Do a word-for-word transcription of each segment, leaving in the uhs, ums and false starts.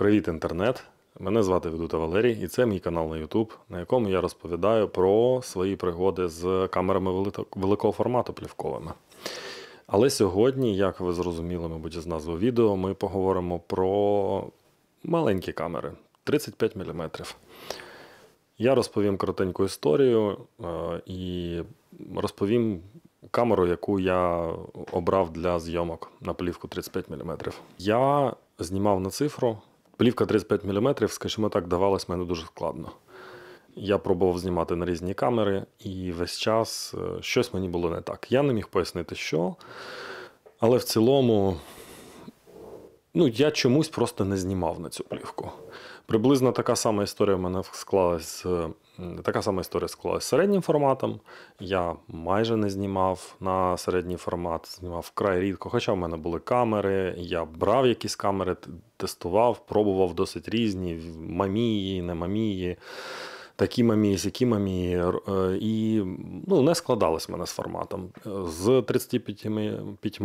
Привіт, інтернет! Мене звати Ведута Валерій, і це мій канал на YouTube, на якому я розповідаю про свої пригоди з камерами великого формату плівковими. Але сьогодні, як ви зрозуміли, мабуть, з назви відео, ми поговоримо про маленькі камери тридцять п'ять міліметрів. Я розповім коротеньку історію і розповім камеру, яку я обрав для зйомок на плівку тридцять п'ять міліметрів. Я знімав на цифру. Плівка тридцять п'ять міліметрів, скажімо так, давалась мені дуже складно. Я пробував знімати на різні камери, і весь час щось мені було не так. Я не міг пояснити, що, але в цілому, ну, я чомусь просто не знімав на цю плівку. Приблизно така сама історія в мене склалась, така сама історія склалась з середнім форматом. Я майже не знімав на середній формат, знімав вкрай рідко, хоча в мене були камери, я брав якісь камери, тестував, пробував досить різні, мамії, не мамії, такі мамії, сякі мамії, і ну, не складалось в мене з форматом. З тридцять п'ять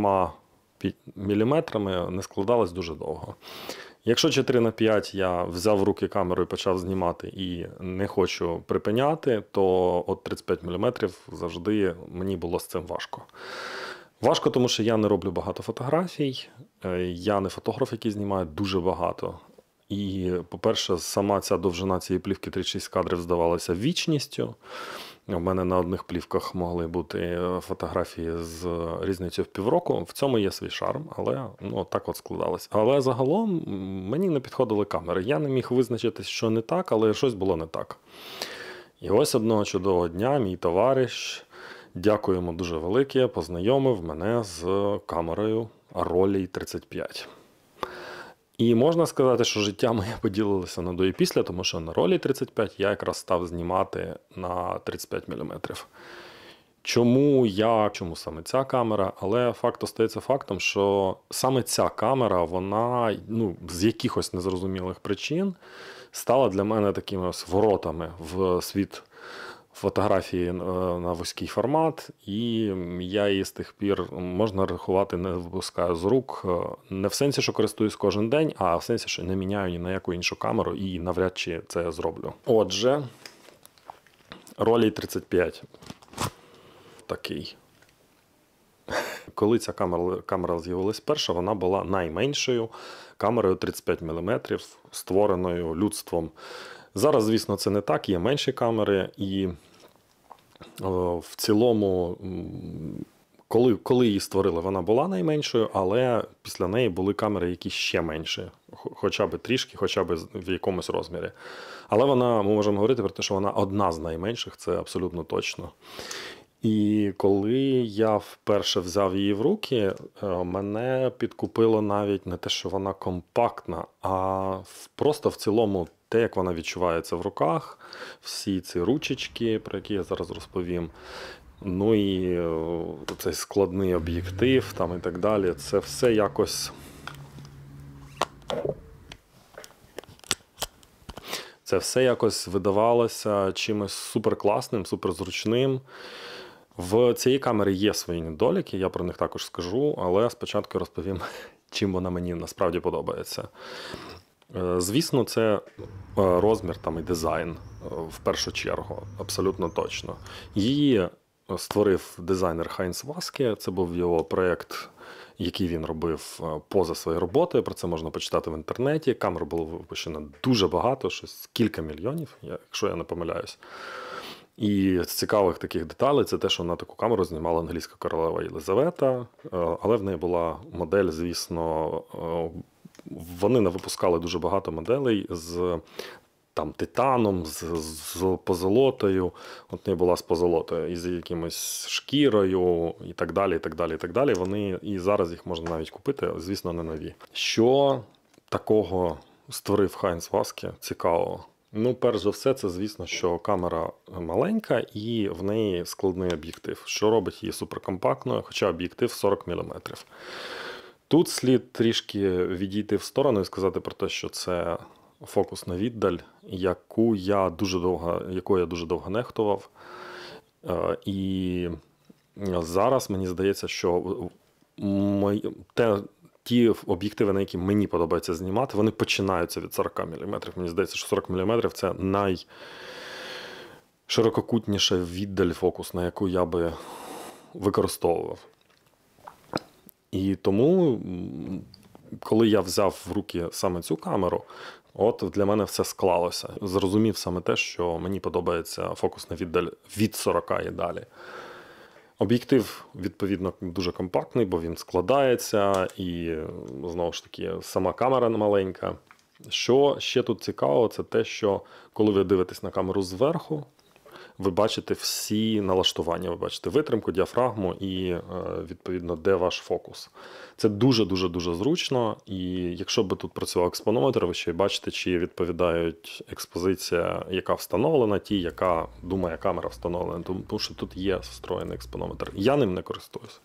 міліметрами не складалось дуже довго. Якщо чотири на п'ять я взяв в руки камеру і почав знімати і не хочу припиняти, то от тридцять п'ять міліметрів завжди мені було з цим важко. Важко, тому що я не роблю багато фотографій, я не фотограф, який знімає дуже багато. І, по-перше, сама ця довжина цієї плівки тридцять шість кадрів здавалася вічністю. У мене на одних плівках могли бути фотографії з різницею в півроку. В цьому є свій шарм, але ну, так от складалось. Але загалом мені не підходили камери. Я не міг визначити, що не так, але щось було не так. І ось одного чудового дня мій товариш, дякую йому дуже велике, познайомив мене з камерою Rollei тридцять п'ять. І можна сказати, що життя моє поділилося на до і після, тому що на Rollei тридцять п'ять я якраз став знімати на тридцять п'ять міліметрів. Чому я, чому саме ця камера? Але факт остається фактом, що саме ця камера, вона ну, з якихось незрозумілих причин стала для мене такими ось воротами в світ фотографії на вузький формат, і я її з тих пір, можна рахувати, не випускаю з рук. Не в сенсі, що користуюсь кожен день, а в сенсі, що не міняю ні на яку іншу камеру і навряд чи це зроблю. Отже, Rollei тридцять п'ять. Такий. Коли ця камера, камера з'явилась перша, вона була найменшою камерою тридцять п'ять міліметрів, створеною людством. Зараз, звісно, це не так, є менші камери, і в цілому, коли, коли її створили, вона була найменшою, але після неї були камери, які ще менші, хоча б трішки, хоча б в якомусь розмірі. Але вона, ми можемо говорити про те, що вона одна з найменших, це абсолютно точно. І коли я вперше взяв її в руки, мене підкупило навіть не те, що вона компактна, а просто в цілому те, як вона відчувається в руках, всі ці ручечки, про які я зараз розповім, ну і цей складний об'єктив там і так далі, це все якось... Це все якось видавалося чимось суперкласним, суперзручним. В цієї камери є свої недоліки, я про них також скажу, але спочатку розповім, чим вона мені насправді подобається. Звісно, це розмір там, і дизайн в першу чергу, абсолютно точно. Її створив дизайнер Хайнц Васке, це був його проєкт, який він робив поза своєю роботою, про це можна почитати в інтернеті. Камер було випущено дуже багато, щось кілька мільйонів, якщо я не помиляюсь. І з цікавих таких деталей це те, що на таку камеру знімала англійська королева Єлизавета, але в неї була модель, звісно, вони не випускали дуже багато моделей з там титаном, з, з позолотою, от не була з позолотою, і з якимось шкірою, і так далі, і так далі, і так далі. Вони, і зараз їх можна навіть купити, звісно, не нові. Що такого створив Хайнц Васке цікавого? Ну, перш за все, це, звісно, що камера маленька і в неї складний об'єктив, що робить її суперкомпактною, хоча об'єктив сорок міліметрів. Тут слід трішки відійти в сторону і сказати про те, що це фокусна віддаль, яку я дуже довго, яку я дуже довго нехтував. І зараз мені здається, що те, ті об'єктиви, на які мені подобається знімати, вони починаються від сорок міліметрів. Мені здається, що сорок міліметрів – це найширококутніша віддаль фокусна, яку я би використовував. І тому, коли я взяв в руки саме цю камеру, от для мене все склалося. Зрозумів саме те, що мені подобається фокусна віддаль від сорока і далі. Об'єктив, відповідно, дуже компактний, бо він складається і, знову ж таки, сама камера маленька. Що ще тут цікаво, це те, що коли ви дивитесь на камеру зверху, ви бачите всі налаштування, ви бачите витримку, діафрагму і, відповідно, де ваш фокус. Це дуже-дуже-дуже зручно, і якщо б тут працював експонометр, ви ще й бачите, чи відповідають експозиція, яка встановлена, ті, яка думає камера встановлена, тому що тут є встроєний експонометр. Я ним не користуюсь.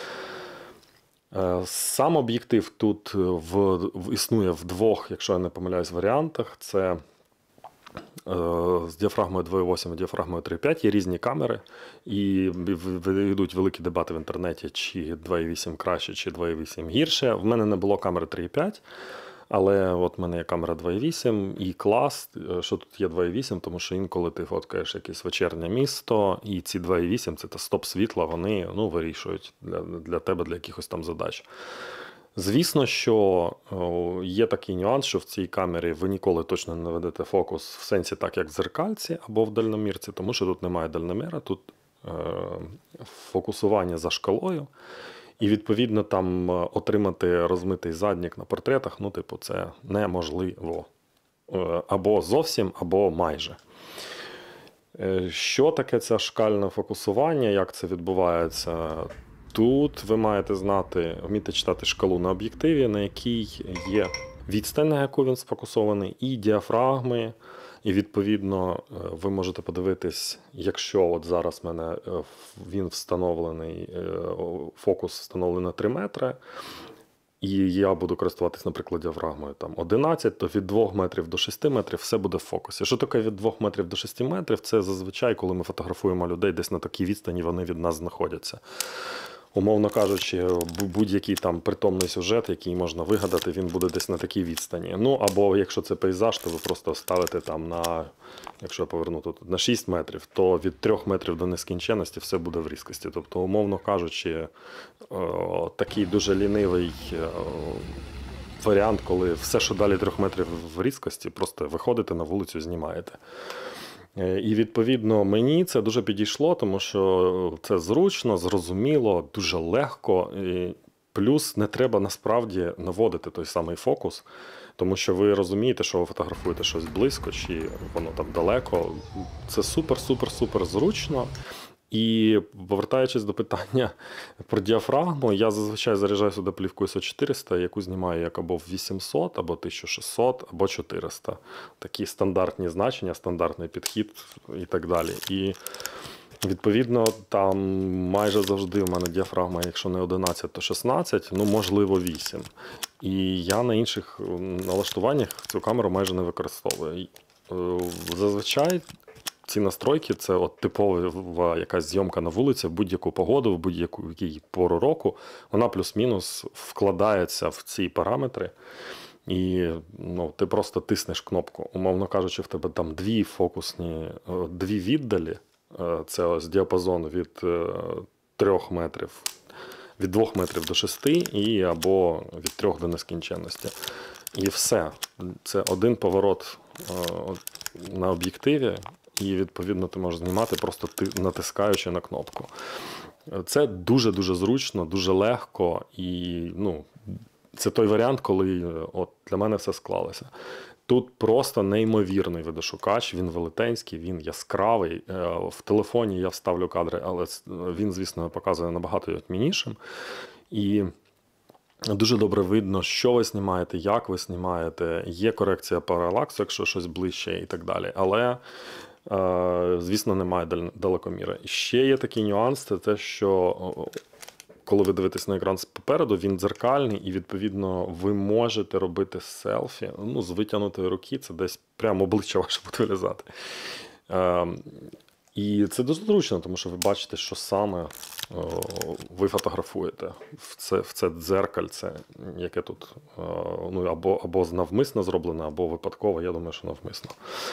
Сам об'єктив тут в, в, існує в двох, якщо я не помиляюсь, варіантах. Це з діафрагмою два і вісім і діафрагмою три і п'ять, є різні камери, і йдуть великі дебати в інтернеті, чи два і вісім краще, чи два і вісім гірше. В мене не було камери три і п'ять, але от в мене є камера два і вісім, і клас, що тут є два і вісім, тому що інколи ти фоткаєш якесь вечірнє місто, і ці два і вісім, це стоп світла, вони ну, вирішують для, для тебе, для якихось там задач. Звісно, що є такий нюанс, що в цій камері ви ніколи точно не ведете фокус в сенсі так, як в дзеркальці або в дальномірці, тому що тут немає дальноміра, тут е, фокусування за шкалою. І, відповідно, там отримати розмитий заднік на портретах, ну, типу, це неможливо. Е, або зовсім, або майже. Е, що таке це шкальне фокусування, як це відбувається? Тут ви маєте знати, вміти читати шкалу на об'єктиві, на якій є відстань, на яку він сфокусований, і діафрагми. І, відповідно, ви можете подивитись, якщо от зараз в мене він встановлений, фокус встановлений на три метри, і я буду користуватись, наприклад, діафрагмою там одинадцять, то від двох метрів до шести метрів все буде в фокусі. Що таке від двох метрів до шести метрів? Це зазвичай, коли ми фотографуємо людей, десь на такій відстані вони від нас знаходяться. Умовно кажучи, будь-який там притомний сюжет, який можна вигадати, він буде десь на такій відстані. Ну, або якщо це пейзаж, то ви просто ставите там на, якщо я поверну тут, на шість метрів, то від трьох метрів до нескінченності все буде в різкості. Тобто, умовно кажучи, такий дуже лінивий варіант, коли все, що далі трьох метрів в різкості, просто виходите на вулицю, знімаєте. І, відповідно, мені це дуже підійшло, тому що це зручно, зрозуміло, дуже легко. І плюс не треба насправді наводити той самий фокус, тому що ви розумієте, що ви фотографуєте щось близько, чи воно там далеко. Це супер-супер-супер зручно. І повертаючись до питання про діафрагму, я зазвичай заряджаю сюди плівку ай ес о чотириста, яку знімаю як або в вісімсот, або тисяча шістсот, або чотириста. Такі стандартні значення, стандартний підхід і так далі. І, відповідно, там майже завжди в мене діафрагма, якщо не одинадцять, то шістнадцять, ну, можливо, вісім. І я на інших налаштуваннях цю камеру майже не використовую. Зазвичай ці настройки – це от типова якась зйомка на вулиці в будь-яку погоду, в будь-яку пору року. Вона плюс-мінус вкладається в ці параметри. І ну, ти просто тиснеш кнопку. Умовно кажучи, в тебе там дві фокусні, дві віддалі. Це ось діапазон від трьох метрів, від двох метрів до шести, і або від трьох до нескінченності. І все. Це один поворот на об'єктиві. І, відповідно, ти можеш знімати, просто натискаючи на кнопку. Це дуже-дуже зручно, дуже легко. І ну, це той варіант, коли от, для мене все склалося. Тут просто неймовірний видошукач, він велетенський, він яскравий. В телефоні я вставлю кадри, але він, звісно, показує набагато ятьмянішим. І дуже добре видно, що ви знімаєте, як ви знімаєте. Є корекція паралаксу, якщо щось ближче і так далі. Але звісно, немає далекоміра. І ще є такий нюанс, це те, що коли ви дивитесь на екран попереду, він дзеркальний, і, відповідно, ви можете робити селфі, ну, з витягнутої руки, це десь прямо обличчя ваше буде вилізати. І це дуже зручно, тому що ви бачите, що саме о, ви фотографуєте в це, в це дзеркальце, яке тут о, ну, або, або навмисно зроблене, або випадково, я думаю, що навмисно.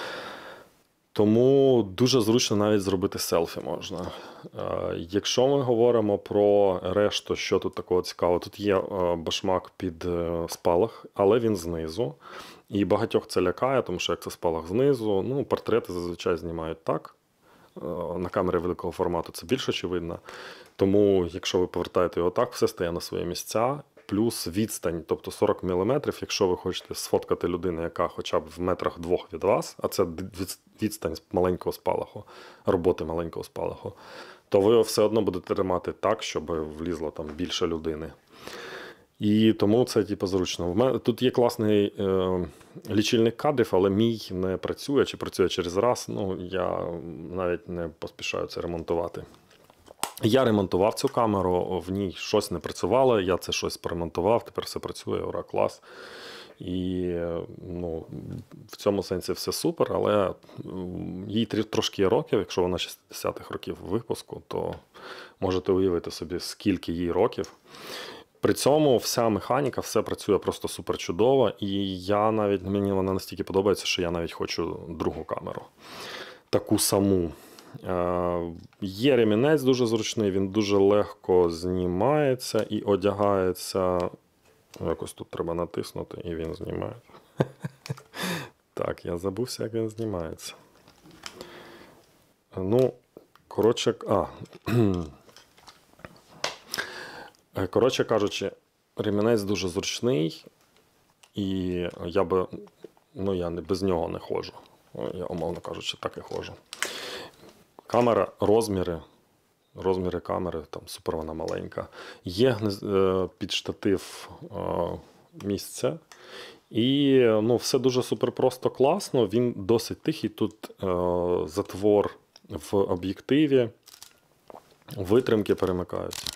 Тому дуже зручно навіть зробити селфі можна. Е, Якщо ми говоримо про решту, що тут такого цікавого, тут є е, башмак під е, спалах, але він знизу. І багатьох це лякає, тому що як це спалах знизу, ну, портрети зазвичай знімають так. Е, На камери великого формату це більш очевидно. Тому, якщо ви повертаєте його так, все стає на свої місця. Плюс відстань, тобто сорок міліметрів, якщо ви хочете сфоткати людину, яка хоча б в метрах двох від вас, а це відстань з маленького спалаху, роботи маленького спалаху, то ви його все одно будете тримати так, щоб влізло там більше людини. І тому це типу, зручно. В мене тут є класний е, лічильник кадрів, але мій не працює, чи працює через раз. Ну, я навіть не поспішаю це ремонтувати. Я ремонтував цю камеру, в ній щось не працювало, я це щось поремонтував, тепер все працює, ура, клас. І ну, в цьому сенсі все супер, але їй трошки є років, якщо вона шістдесятих років випуску, то можете уявити собі, скільки їй років. При цьому вся механіка, все працює просто супер чудово, і я навіть, мені вона настільки подобається, що я навіть хочу другу камеру. Таку саму. Є ремінець дуже зручний, він дуже легко знімається і одягається. Якось тут треба натиснути, і він знімає. Так, я забувся, як він знімається. Ну, коротше, а. Коротше кажучи, ремінець дуже зручний, і я би, ну, я без нього не ходжу. Я, умовно кажучи, так і ходжу. Камера, розміри, розміри камери, там супер вона маленька. Є під штатив місце. І ну, все дуже супер просто класно. Він досить тихий. Тут затвор в об'єктиві. Витримки перемикаються.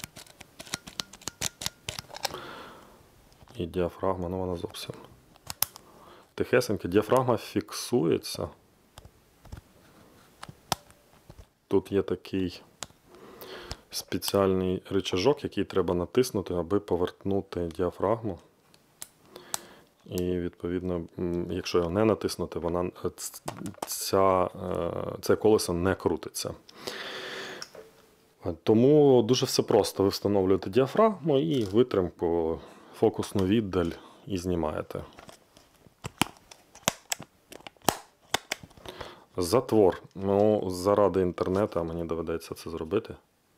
І діафрагма, ну вона зовсім тихесенька. Діафрагма фіксується. Тут є такий спеціальний рычажок, який треба натиснути, аби повернути діафрагму. І, відповідно, якщо його не натиснути, вона, ця, це колесо не крутиться. Тому дуже все просто. Ви встановлюєте діафрагму і витримку, фокусну віддаль і знімаєте. Затвор. Ну, заради інтернету мені доведеться це зробити.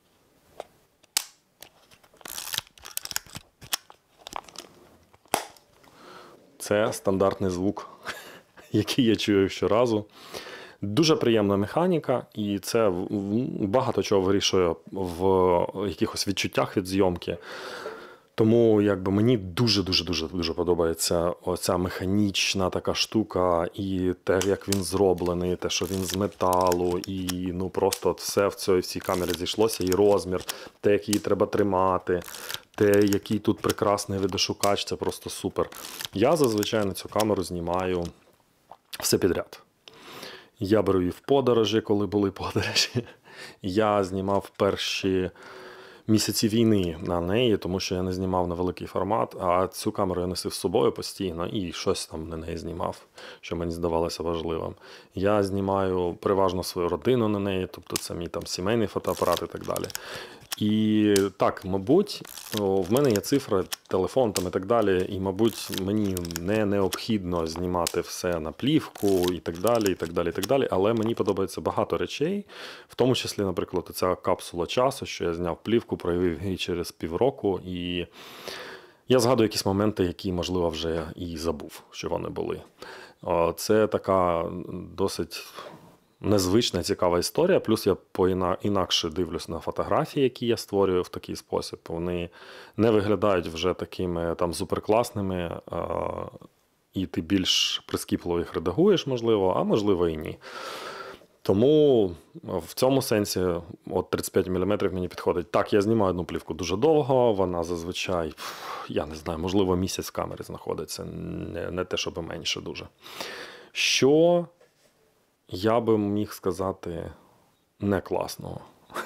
Це стандартний звук, який я чую щоразу. Дуже приємна механіка, і це багато чого вирішує в якихось відчуттях від зйомки. Тому якби мені дуже-дуже-дуже дуже подобається оця механічна така штука, і те, як він зроблений, те, що він з металу, і ну просто все в цій всій камері зійшлося, і розмір, те, як її треба тримати, те, який тут прекрасний видошукач, це просто супер. Я зазвичай на цю камеру знімаю все підряд. Я беру її в подорожі, коли були подорожі. Я знімав перші місяці війни на неї, тому що я не знімав на великий формат, а цю камеру я носив з собою постійно і щось там на неї знімав, що мені здавалося важливим. Я знімаю переважно свою родину на неї, тобто це мій там сімейний фотоапарат і так далі. І так, мабуть, в мене є цифра, телефон там і так далі, і, мабуть, мені не необхідно знімати все на плівку і так далі, і так далі, і так далі, але мені подобається багато речей, в тому числі, наприклад, ця капсула часу, що я зняв плівку, проявив її через півроку, і я згадую якісь моменти, які, можливо, вже і забув, що вони були. Це така досить незвична, цікава історія, плюс я по-інакше дивлюсь на фотографії, які я створюю в такий спосіб. Вони не виглядають вже такими там суперкласними, і ти більш прискіпливо їх редагуєш, можливо, а можливо і ні. Тому в цьому сенсі от тридцять п'ять міліметрів мені підходить. Так, я знімаю одну плівку дуже довго, вона зазвичай, я не знаю, можливо, місяць в камері знаходиться, не, не те, щоб менше дуже. Що я би міг сказати не класного.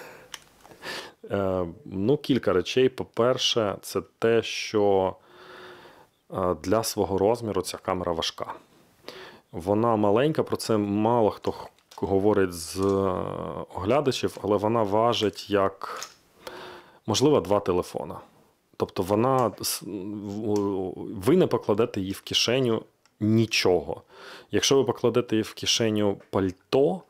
Ну, кілька речей. По-перше, це те, що для свого розміру ця камера важка. Вона маленька, про це мало хто говорить з оглядачів, але вона важить як, можливо, два телефона. Тобто вона, ви не покладете її в кишеню нічого. Якщо ви покладете її в кишеню пальто,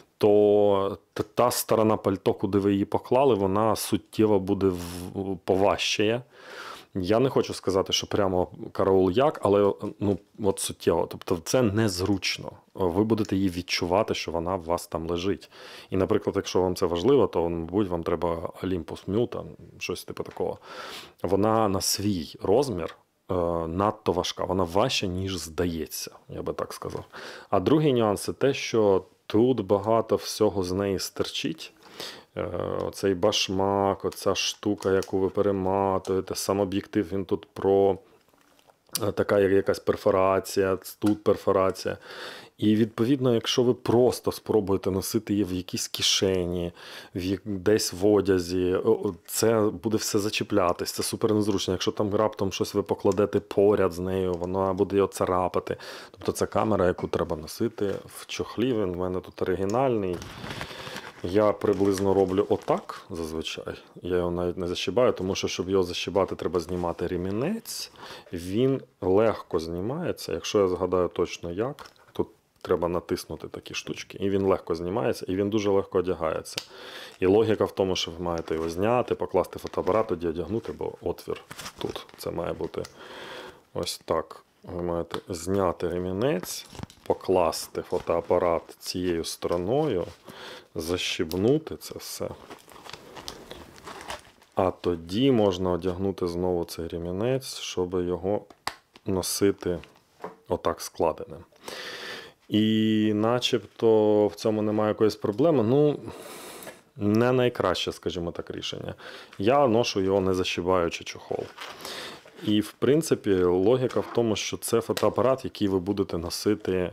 то та сторона пальто, куди ви її поклали, вона суттєво буде поважчає. Я не хочу сказати, що прямо караул як, але ну, от суттєво. Тобто це незручно. Ви будете її відчувати, що вона у вас там лежить. І, наприклад, якщо вам це важливо, то, мабуть, вам треба Olympus Mute, щось типу такого. Вона на свій розмір е, надто важка. Вона важча, ніж здається, я би так сказав. А другий нюанс – це те, що тут багато всього з неї стерчить. Оцей башмак, оця штука, яку ви перематуєте, сам об'єктив, він тут про така якась перфорація, тут перфорація. І, відповідно, якщо ви просто спробуєте носити її в якійсь кишені, в десь в одязі, це буде все зачіплятись, це супер незручно. Якщо там раптом щось ви покладете поряд з нею, вона буде його царапати. Тобто це камера, яку треба носити в чохлі, він в мене тут оригінальний. Я приблизно роблю отак зазвичай. Я його навіть не защібаю, тому що, щоб його защібати, треба знімати ремінець. Він легко знімається, якщо я згадаю точно як. Тут треба натиснути такі штучки. І він легко знімається, і він дуже легко одягається. І логіка в тому, що ви маєте його зняти, покласти фотоапарат, тоді одягнути, бо отвір тут. Це має бути ось так. Ви маєте зняти ремінець, покласти фотоапарат цією стороною, защібнути це все. А тоді можна одягнути знову цей ремінець, щоб його носити отак складеним. І начебто в цьому немає якоїсь проблеми. Ну, не найкраще, скажімо так, рішення. Я ношу його не защібаючи чохол. І, в принципі, логіка в тому, що це фотоапарат, який ви будете носити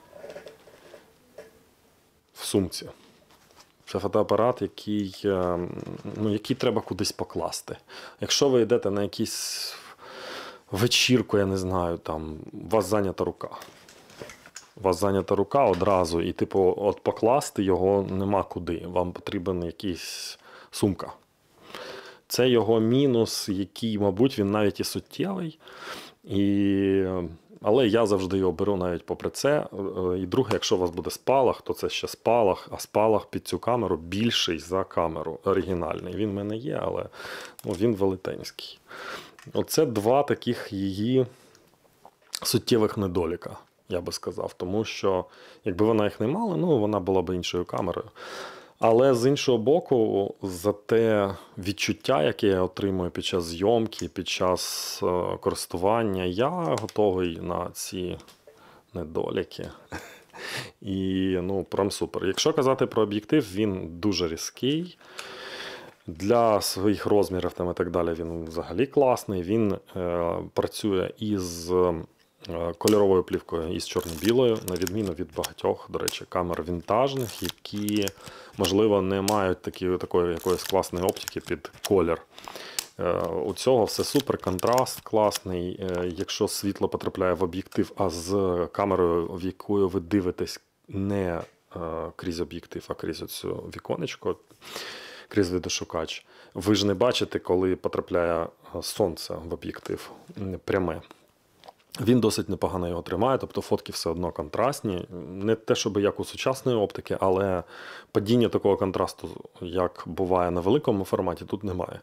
в сумці. Це фотоапарат, який, ну, який треба кудись покласти. Якщо ви йдете на якусь вечірку, я не знаю, там, у вас зайнята рука. У вас зайнята рука одразу, і, типу, от покласти його нема куди. Вам потрібен якийсь сумка. Це його мінус, який, мабуть, він навіть і суттєвий. І... Але я завжди його беру навіть попри це. І друге, якщо у вас буде спалах, то це ще спалах, а спалах під цю камеру більший за камеру оригінальний. Він в мене є, але ну, він велетенський. Оце два таких її суттєвих недоліка, я би сказав. Тому що, якби вона їх не мала, ну, вона була б іншою камерою. Але з іншого боку, за те відчуття, яке я отримую під час зйомки, під час е, користування, я готовий на ці недоліки. І, ну, прям супер. Якщо казати про об'єктив, він дуже різкий. Для своїх розмірів там і так далі він взагалі класний. Він е, працює із кольоровою плівкою, із чорно-білою, на відміну від багатьох, до речі, камер вінтажних, які, можливо, не мають такі, такої якоїсь класної оптики під колір. У цього все супер, контраст класний. Якщо світло потрапляє в об'єктив, а з камерою, в якою ви дивитесь не крізь об'єктив, а крізь оцю віконечко, крізь видошукач, ви ж не бачите, коли потрапляє сонце в об'єктив пряме. Він досить непогано його тримає, тобто фотки все одно контрастні. Не те, щоб як у сучасної оптики, але падіння такого контрасту, як буває на великому форматі, тут немає.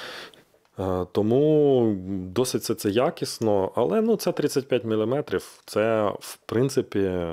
Тому досить це, це якісно, але ну, це тридцять п'ять міліметрів, це, в принципі,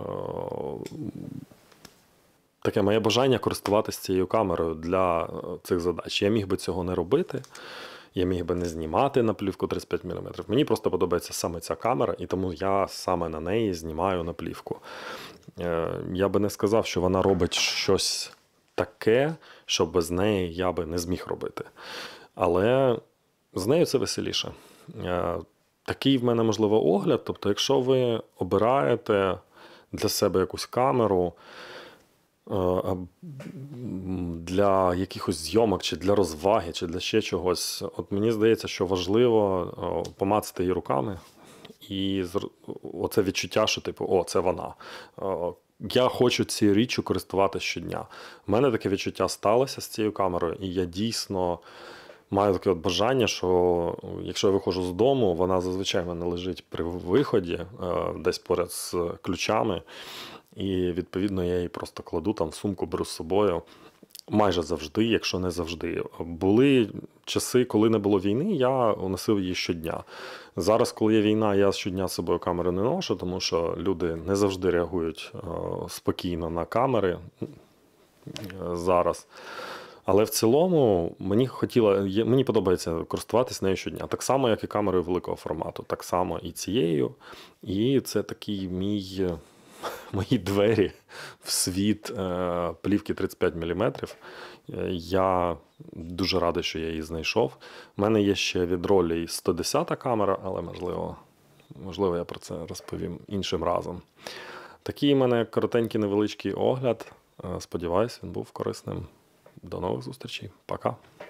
таке моє бажання користуватися цією камерою для цих задач. Я міг би цього не робити. Я міг би не знімати на плівку тридцять п'ять міліметрів. Мені просто подобається саме ця камера, і тому я саме на неї знімаю на плівку. Я би не сказав, що вона робить щось таке, що без неї я би не зміг робити. Але з нею це веселіше. Такий в мене, можливо, огляд. Тобто, якщо ви обираєте для себе якусь камеру, Е, а, м, Для якихось зйомок, чи для розваги, чи для ще чогось. От мені здається, що важливо о, помацати її руками, і зр- оце відчуття, що типу, о, це вона. О, Я хочу цією річчю користуватися щодня. У мене таке відчуття сталося з цією камерою, і я дійсно маю таке от бажання, що якщо я виходжу з дому, вона зазвичай в мене лежить при виході, е, десь поряд з ключами. І відповідно я її просто кладу там в сумку, беру з собою. Майже завжди, якщо не завжди. Були часи, коли не було війни, я носив її щодня. Зараз, коли є війна, я щодня з собою камеру не ношу, тому що люди не завжди реагують е, спокійно на камери е, зараз. Але в цілому мені хотіло, є- мені подобається користуватися нею щодня. Так само, як і камерою великого формату, так само і цією. І це такий мій, мої двері в світ е, плівки тридцять п'ять міліметрів. Е, Я дуже радий, що я її знайшов. У мене є ще від ролі сто десята камера, але можливо, можливо, я про це розповім іншим разом. Такий у мене коротенький невеличкий огляд. Е, Сподіваюсь, він був корисним. До нових зустрічей. Пока.